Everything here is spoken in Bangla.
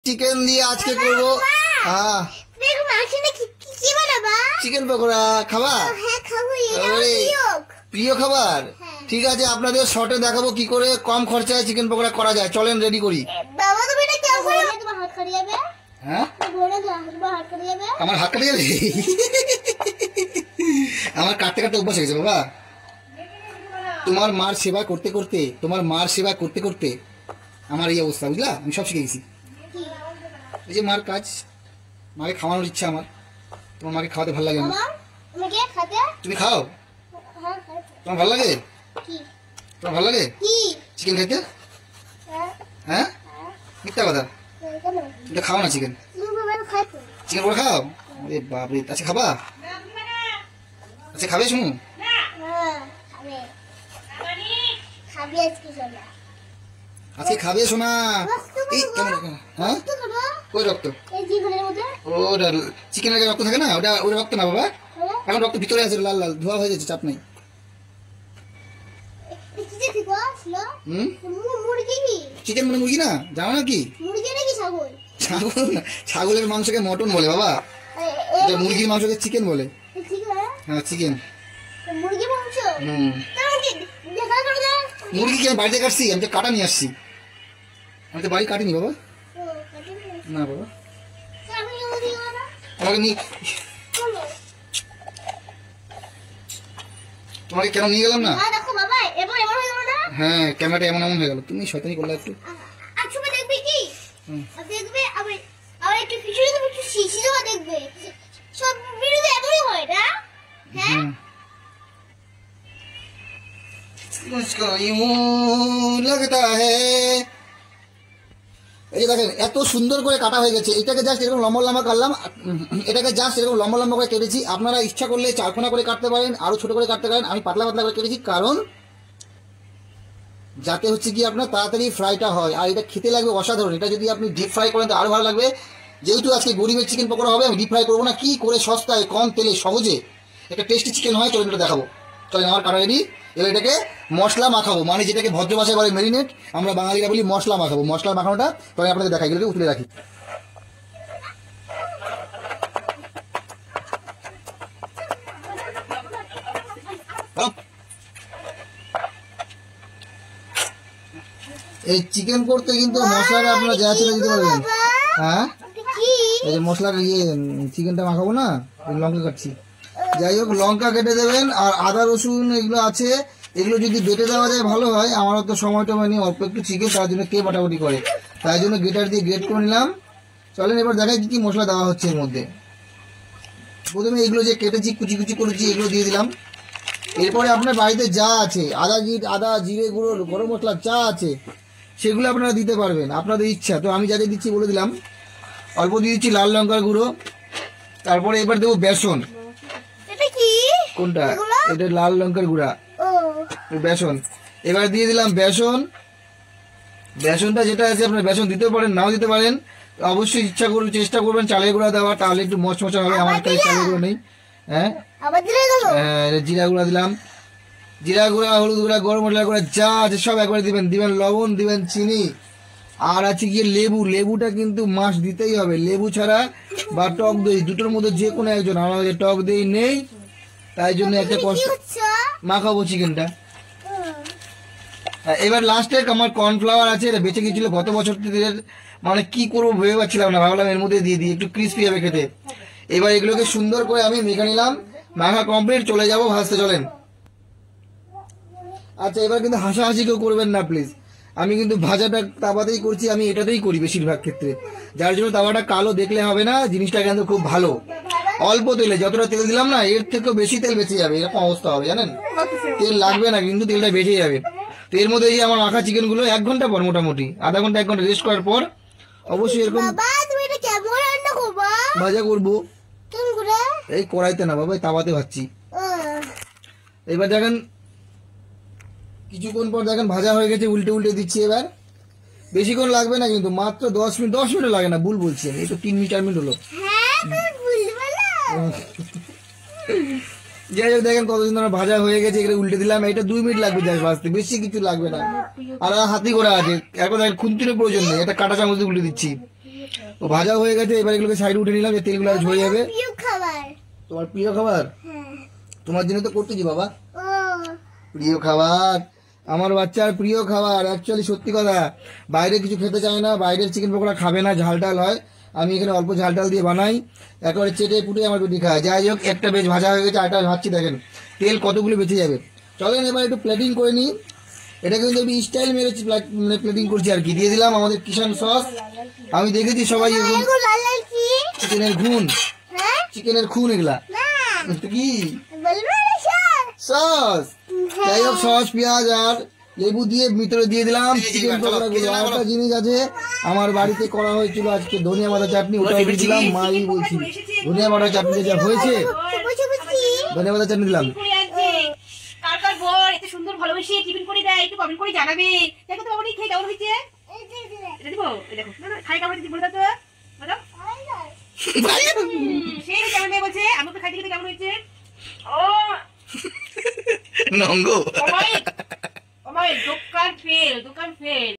চিকেন দিয়ে আজকে করবো চিকেন পকোড়া। খাবা? প্রিয় খাবার। ঠিক আছে, আপনাদের শর্টে দেখাবো কি করে কম খরচায় চিকেন পকোড়া করা যায়। চলেন রেডি করি। হ্যাঁ, আমার হাত কাটে যাবে। আমার কাটতে কাটতে অভ্যাস হয়ে গেছে বাবা। তোমার মার সেবা করতে করতে আমার এই অবস্থা, বুঝলা? আমি সব শিখে গেছি। এই যে মার কাজ, মাকে খাওয়ানোর ইচ্ছা আমার। তোমার মাকে খাওয়াতে ভালো লাগে আমার। তুমি খাও? তোমার ভালো লাগে? তোমার ভালো লাগে চিকেন খেতে? হ্যাঁ, মিথ্যা কথা। এটা খাও না চিকেন। চিকেন করে খাও? আরে বাপরে। আচ্ছা খাবা? আচ্ছা খাবে শুনু? আজকে খাবে শোনা? এই কেমন? হ্যাঁ, ওই রক্ত, ওটা চিকেনের রক্ত থাকে না, ওটা ওই রক্ত না বাবা। এখন রক্ত ভিতরে আছে, লাল লাল ধোয়া হয়ে যাচ্ছে, চাপ নাই। চিকেন মানে মুরগি না, জানো না কি? ছাগল না, ছাগলের মাংসকে মটন বলে বাবা। মুরগির মাংসকে চিকেন বলে। হ্যাঁ চিকেন। মুরগি আমি বাড়িতে কাটছি, আমি তো কাটা নিয়ে আসছি। আমি তো বাড়ি কাটিনি বাবা। না বাবা, আমাকে নিয়ে, তোমাকে কেন নিয়ে গেলাম না? হ্যাঁ, ক্যামেরাটা এমন এমন হয়ে গেল। তুমি শয়তানি করলে একটু। এই দেখেন এত সুন্দর করে কাটা হয়ে গেছে। এটাকে জাস্ট এরকম লম্বা লম্বা কাটলাম, এটাকে জাস্ট এরকম লম্বা লম্বা করে কেটেছি। আপনারা ইচ্ছা করলে চারকোনা করে কাটতে পারেন, আরো ছোট করে কাটতে পারেন। আমি পাতলা পাতলা করে কেটেছি, কারণ যাতে হচ্ছে কি আপনার তাড়াতাড়ি ফ্রাইটা হয়। আর এটা খেতে লাগবে অসাধারণ। এটা যদি আপনি ডিপ ফ্রাই করেন তো আরো ভালো লাগবে। যেহেতু আজকে গরিবের চিকেন পকোড়া হবে, আমি ডিপ ফ্রাই করবো না। কি করে সস্তায় কম তেলে সহজে একটা টেস্টি চিকেন হয়, চলেন এটা দেখাবো। চলেন, আমার কাটা রেডি। এবার এটাকে মশলা মাখাবো, মানে যেটাকে ভদ্র ভাষায় বলে মেরিনেট, আমরা বাঙালিরা বলি মশলা মাখাবো। মশলা মাখানোটা তবে আপনাদের দেখাই, এগুলোকে উতলে রাখি। এই চিকেন করতে কিন্তু মশলাটা আপনারা যা ছিল দিতে পারবেন। হ্যাঁ, এই যে মশলাটা চিকেনটা মাখাবো না, লঙ্কা কাটছি। যাই হোক, লঙ্কা কেটে দেবেন। আর আদা রসুন এগুলো আছে, এগুলো যদি বেটে দেওয়া যায় ভালো হয়। আমারও তো সময়টা মানে অল্প একটু চিকেন, তার জন্য কে বাটাবাটি করে, তাই জন্য গ্রেটার দিয়ে গ্রেট করে নিলাম। চলেন এবার দেখাই কি কি মশলা দেওয়া হচ্ছে এর মধ্যে। প্রথমে এগুলো যে কেটেছি, কুচি কুচি করেছি, এগুলো দিয়ে দিলাম। এরপরে আপনার বাড়িতে যা আছে, আদা জিরে গুঁড়ো, গরম মশলা যা আছে সেগুলো আপনারা দিতে পারবেন, আপনাদের ইচ্ছা। তো আমি যাকে দিচ্ছি বলে দিলাম। অল্প দিয়ে দিচ্ছি লাল লঙ্কার গুঁড়ো। তারপরে এবার দেবো বেসন। কোনটা? এটা লাল লঙ্কার গুঁড়া, বেসন। এবার দিয়ে দিলাম বেসন। বেসনটা যেটা আছে আপনার বেসন দিতে পারেন, নাও দিতে পারেন। অবশ্যই ইচ্ছা করুন, চেষ্টা করবেন চালের গুঁড়া দেওয়া, তাহলে একটু মচমচা হবে। আমার কাছে চালের গুঁড়ো নেই। হ্যাঁ, জিরা গুঁড়া দিলাম। জিরা গুঁড়া, হলুদ গুঁড়া, গরম মশলা গুঁড়া যা আছে সব একবারে দিবেন। দিবেন লবণ, দিবেন চিনি, আর আছে গিয়ে লেবু। লেবুটা কিন্তু মাস্ট দিতেই হবে। লেবু ছাড়া বা টক দই, দুটোর মধ্যে যে কোনো একজন। আমাদের টক দই নেই, তাই জন্য একটা কষ্ট মাখাবো চিকেনটা। এবার লাস্টে আমার কর্নফ্লাওয়ার আছে, এটা বেঁচে গিয়েছিল গত বছর থেকে, মানে কি করবো ভেবে পাচ্ছিলাম না, ভাবলাম এর মধ্যে দিয়ে দিই, একটু ক্রিস্পি হবে খেতে। এবার এগুলোকে সুন্দর করে আমি মেখে নিলাম। মাখা কমপ্লিট, চলে যাবো ভাজতে। চলেন। আচ্ছা, এবার কিন্তু হাসাহাসি কেউ করবেন না প্লিজ। আমি কিন্তু ভাজাটা তাওয়াতেই করছি, আমি এটাতেই করি বেশিরভাগ ক্ষেত্রে, যার জন্য তাওয়াটা কালো দেখলে হবে না। জিনিসটা কিন্তু খুব ভালো। অল্প তেলে, যতটা তেল দিলাম না এর থেকেও বেশি তেল বেঁচে যাবে, এরকম অবস্থা হবে জানেন। তেল লাগবে না কিন্তু তেলটা বেঁচে যাবে। তো এর মধ্যে এই যে আমার মাখা চিকেনগুলো 1 ঘন্টা পর, মোটামুটি আধা ঘন্টা 1 ঘন্টা রেস্ট করার পর অবশ্যই এরকম ভাজা করবো। এই কড়াইতে না বাবা, তাওয়াতে ভাজছি। এবার দেখেন কিছুক্ষণ পর দেখেন ভাজা হয়ে গেছে, উল্টে উল্টে দিচ্ছি। এবার বেশিক্ষণ লাগবে না কিন্তু, মাত্র 10 মিনিট। 10 মিনিট লাগে না, ভুল বলছি আমি, এই তো 3 মিনিট 4 মিনিট হলো। যাই হোক, দেখেন কত সুন্দর ভাজা হয়ে গেছে। এগুলো উল্টে দিলাম। এটা 2 মিনিট লাগবে জাস্ট ভাজতে, বেশি কিছু লাগবে না। আর হাতি করা আছে, এখন খুন্তিরও প্রয়োজন নেই, এটা কাঁটা চামচ দিয়ে উল্টে দিচ্ছি। ও ভাজা হয়ে গেছে, এবার এগুলোকে সাইডে উঠে নিলাম, যে তেলগুলো আর ঝরে যাবে। প্রিয় খাবার। তোমার প্রিয় খাবার? হ্যাঁ। তোমার জন্য তো করতেছি বাবা। ও প্রিয় খাবার, আমার বাচ্চার প্রিয় খাবার। অ্যাকচুয়ালি সত্যি কথা, বাইরে কিছু খেতে চায় না, বাইরের চিকেন পকোড়া খাবে না, ঝাল টাল হয়। আমি এখানে অল্প ঝাল টাল দিয়ে বানাই, একেবারে চেটে পুটে আমার বেটি খায়। যাই হোক, একটা বেশ ভাজা হয়ে গেছে, আরেকটা ভাজছি, দেখেন তেল কতগুলো বেঁচে যাবে। চলেন এবার একটু প্লেটিং করে নিই। এটা কিন্তু একটু স্টাইল মেরেছি, মানে প্লেটিং করছি আর কি। দিয়ে দিলাম আমাদের কিষান সস। আমি দেখেছি সবাই এরকম এগুলো লাল লাল কি? চিকেনের খুন, হ্যাঁ চিকেনের খুন এগুলা না কি বলবো না স্যার। সস। যাই হোক, সস পেঁয়াজ আর লেবু দিয়ে ভিতরে দিয়ে দিলাম চিকেন পকোড়াগুলো। আর একটা জিনিস আছে, আমার বাড়িতে করা হয়েছিল আজকে ধনিয়া পাতা চাটনি, ওটাও দিয়ে দিলাম। মাই বলছি ধনিয়া পাতা চাটনি যা হয়েছে, বুঝে বুঝছি। ধনিয়া পাতা চাটনি দিলাম। কার কার বর এত সুন্দর ভালোবেসে টিফিন করে দেয়, একটু কমেন্ট করে জানাবে। দেখো তো বাবা খেয়ে কেমন হয়েছে। এটা দিব, এই দেখো না না খাই কেমন হয়েছে বলে দাও তো বলো। সেই কেমন মেয়ে বলছে, আমি তো খাইতে খেতে কেমন হয়েছে। ও নঙ্গ ও মাই দোকান ফেল, দোকান ফেল।